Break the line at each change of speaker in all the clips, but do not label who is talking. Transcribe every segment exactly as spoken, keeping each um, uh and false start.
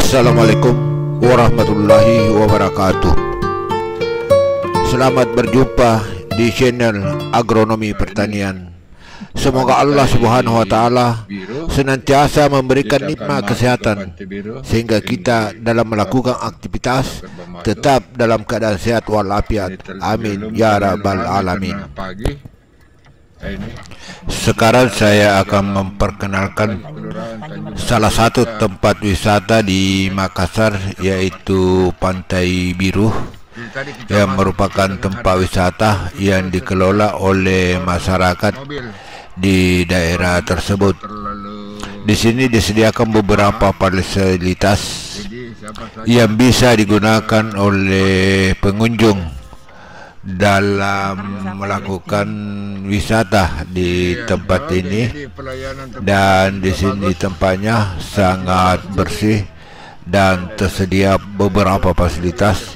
Assalamualaikum warahmatullahi wabarakatuh. Selamat berjumpa di channel Agronomi Pertanian. Semoga Allah Subhanahu wa Ta'ala senantiasa memberikan nikmat kesehatan sehingga kita dalam melakukan aktivitas tetap dalam keadaan sehat walafiat. Amin ya rabbal alamin. Sekarang saya akan memperkenalkan salah satu tempat wisata di Makassar, yaitu Pantai Biru, yang merupakan tempat wisata yang dikelola oleh masyarakat di daerah tersebut. Di sini disediakan beberapa fasilitas yang bisa digunakan oleh pengunjung dalam melakukan wisata di tempat ini, dan di sini tempatnya sangat bersih dan tersedia beberapa fasilitas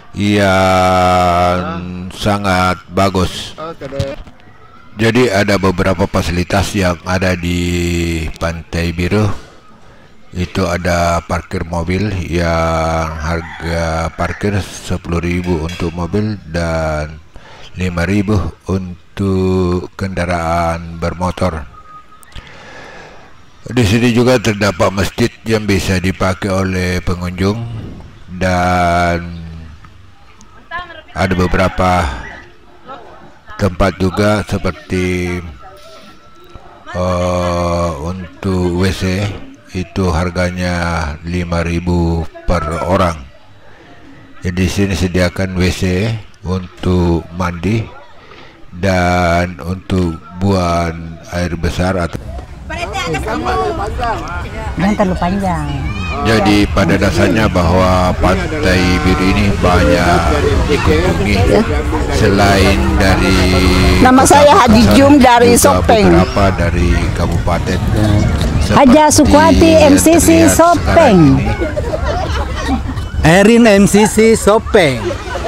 yang sangat bagus. Jadi ada beberapa fasilitas yang ada di Pantai Biru. Itu ada parkir mobil yang harga parkir sepuluh ribu untuk mobil dan lima ribu untuk kendaraan bermotor. Di sini juga terdapat masjid yang bisa dipakai oleh pengunjung, dan ada beberapa tempat juga seperti uh, untuk W C. Itu harganya lima ribu per orang. Jadi di sini sediakan W C untuk mandi dan untuk buang air besar atau
yang terlalu panjang.
Jadi pada dasarnya bahwa Pantai Biru ini banyak dikunjungi selain dari
Nama saya Haji Jum dari Sopeng.
Beberapa dari kabupaten.
Haja Sukwati M C C Sopeng.
Erin M C C Sopeng.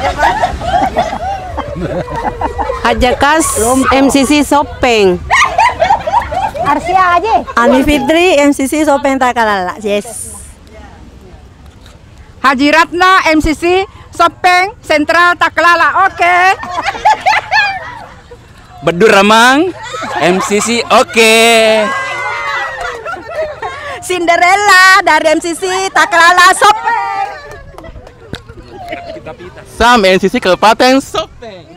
Haja Kas M C C Sopeng.
Arsia aja.
Ami Fitri M C C Sopeng Takalala. Yes.
Haji Ratna M C C Sopeng Sentral Takalala. Oke. Okay.
Bedur Ramang M C C oke. Okay.
Cinderella dari M C C Takalala Sopeng.
Sam M C C Kabupaten Sopeng.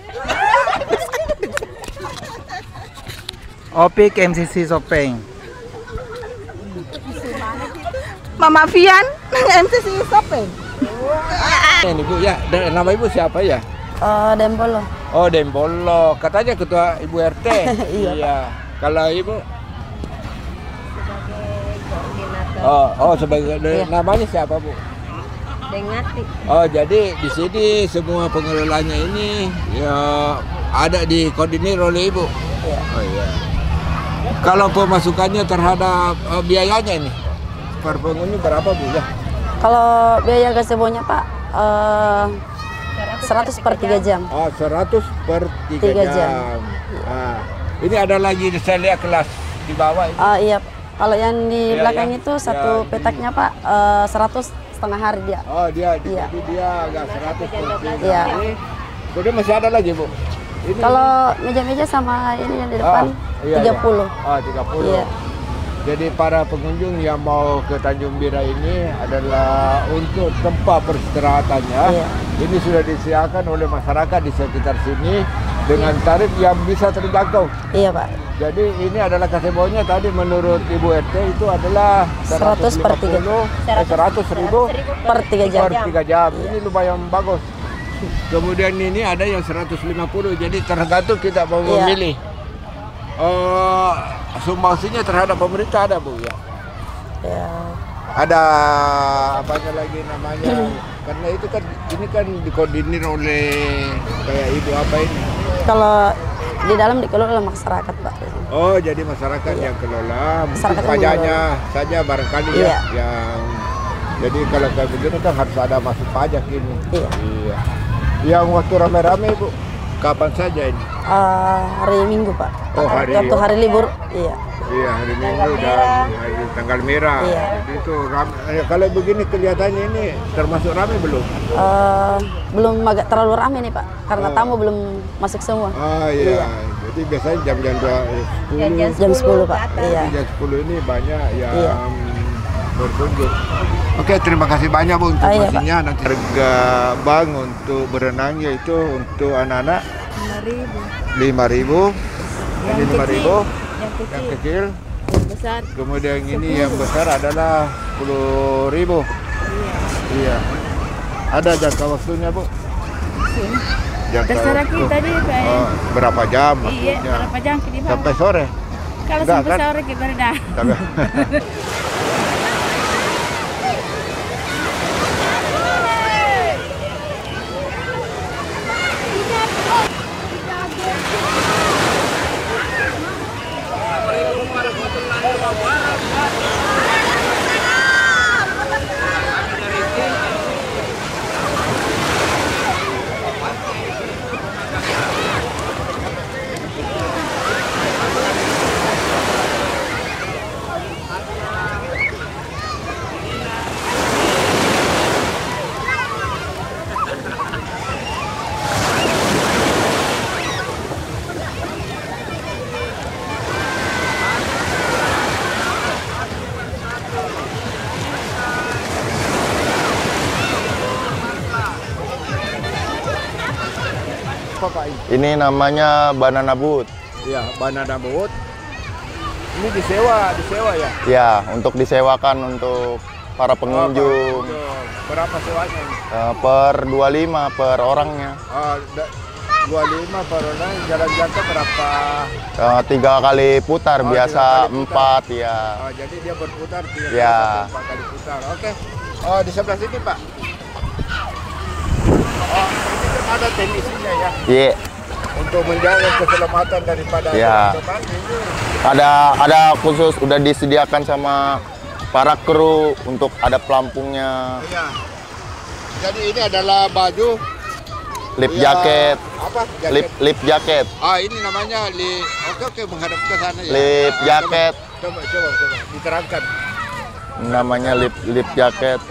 Opik M C C Sopeng.
Mama Fian M C C Sopeng.
Ini Bu ya, nama Ibu siapa ya?
Oh, Dembolo.
Oh, Dembolo. Katanya ketua Ibu R T.
Iya.
Iya. Kalau Ibu? Oh, oh sebagai iya. Namanya siapa Bu?
Dengati.
Oh, jadi di sini semua pengelolanya ini ya ada dikoordinir oleh Ibu.
Iya.
Oh iya. Kalau pemasukannya terhadap uh, biayanya ini per pengunjung berapa Bu ya?
Kalau biaya gazebonya Pak uh, seratus per tiga jam.
Oh, seratus per tiga jam. jam. Nah, ini ada lagi saya lihat kelas di bawah ini.
Uh, iya. Kalau yang di
ya,
belakang
ya.
itu satu
ya,
petaknya Pak uh, seratus setengah hari dia.
Oh dia,
iya.
Jadi dia agak seratus per tiga.
Iya.
Kemudian masih ada lagi Bu. Ini
kalau meja-meja sama ini yang di depan
oh, iya,
tiga puluh.
Iya. Oh tiga puluh.
Iya.
Jadi para pengunjung yang mau ke Tanjung Bira ini adalah untuk tempat peristirahatannya.
Iya.
Ini sudah disediakan oleh masyarakat di sekitar sini dengan tarif yang bisa terjangkau.
Iya Pak.
Jadi ini adalah kasebonya tadi menurut Ibu R T itu adalah
seratus per tiga
seratus ribu
per tiga jam.
Per tiga jam. Ini lumayan bagus. Kemudian ini ada yang seratus lima puluh. Jadi tergantung kita mau
iya.
memilih. Uh, sumbangsinya terhadap pemerintah ada Bu ya.
Ya.
Ada apanya lagi namanya? Karena itu kan ini kan dikoordinir oleh kayak Ibu apa ini?
Kalau di dalam dikelola oleh masyarakat Pak.
Oh jadi masyarakat iya. yang kelola, mungkin pajaknya saja barangkali
iya.
ya yang. Jadi kalau kayak begini kan harus ada masuk pajak ini.
Iya.
Iya. Yang waktu rame-rame Bu, kapan saja ini?
Uh, hari Minggu Pak.
Oh, hari-
Waktu hari libur, iya.
Iya, hari Minggu dan hari tanggal merah.
Iya.
Jadi itu ram- eh, kalau begini kelihatannya ini termasuk ramai belum?
Uh, belum agak terlalu ramai nih Pak, karena
Oh.
tamu belum masuk semua.
Ah iya. Jadi biasanya jam-jam dua sepuluh.
Jam sepuluh Pak, iya.
Jam sepuluh ini banyak yang
Iya.
berkunjung. Oke, terima kasih banyak Bu untuk
Ah, iya,
informasinya. Nanti harga bang untuk berenangnya itu untuk anak-anak lima ribu. Ini lima ribu. Yang kecil.
Besar.
Kemudian ini yang besar adalah sepuluh ribu. Iya. Ada jangka waktunya Bu? Jangka
Terserah
waktu.
kita deh, Pak.
Oh, berapa jam
Iya,
maksudnya?
berapa jam kita Pak?
Sampai sore?
Kalau
Enggak,
sampai
kan?
sore kita dah.
Sampai- Apa Pak ini?
Ini namanya banana boat.
Ya, banana boat. Ini disewa, disewa ya?
Ya, untuk disewakan untuk para pengunjung.
Oh, berapa sewanya ini?
Eh, per dua puluh lima per orangnya.
Ah, da- dua puluh lima per orang, jalan jangka berapa?
Eh, tiga kali putar,
Oh,
biasa
tiga kali putar.
empat ya.
Ah, jadi dia berputar tiga
Ya.
kali, empat kali putar. Oke. Oh, di sebelah sini Pak. Oh, ini kan ada teknisinya ya,
Iya.
untuk menjaga keselamatan daripada
Ya.
teman-teman ini.
Ada ada khusus udah disediakan sama para kru untuk ada pelampungnya,
Iya. Jadi ini adalah baju
lip
ya,
jacket,
apa? Jaket.
lip lip jacket,
Ah, ini namanya li. Oke, oke, menghadap ke sana ya.
lip
Ah,
jacket,
Coba, coba, coba, coba. Diterangkan.
namanya lip lip jacket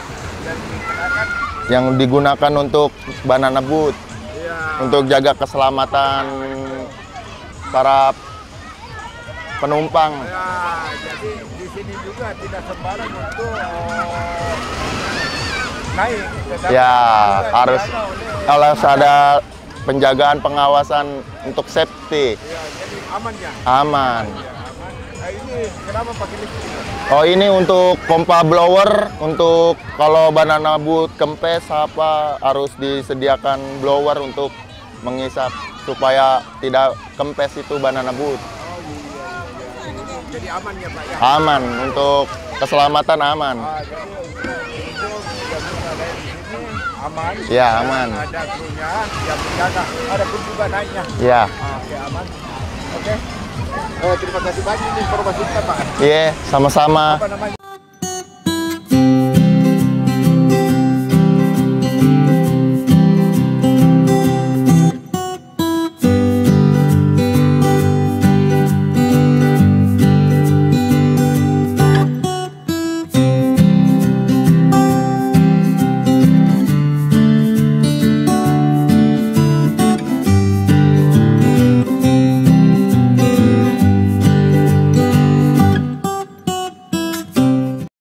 yang digunakan untuk banana boat,
Iya.
untuk jaga keselamatan para penumpang.
Ya, jadi di sini juga tidak sembarang untuk oh, naik. Tetapi
Ya,
juga
harus
dijaga oleh-
harus ada penjagaan pengawasan untuk safety,
Ya, jadi aman ya.
aman.
Ya, aman. Nah, ini kenapa pakai listrik?
Oh, ini untuk pompa blower, untuk kalau banana boat kempes apa harus disediakan blower untuk mengisap supaya tidak kempes itu banana boat.
Oh, iya, iya, iya. Jadi aman ya Pak ya.
Aman, untuk keselamatan aman.
Ah, jadi untuk untuk yang ada di sini aman.
Ya,
Dan
aman.
Ada krunya yang menjaga. Ada pun juga naiknya.
Ya,
Ah, Oke, aman. Oke. Eh, terima kasih banyak informasinya Pak.
iya, sama-sama.
Apa namanya?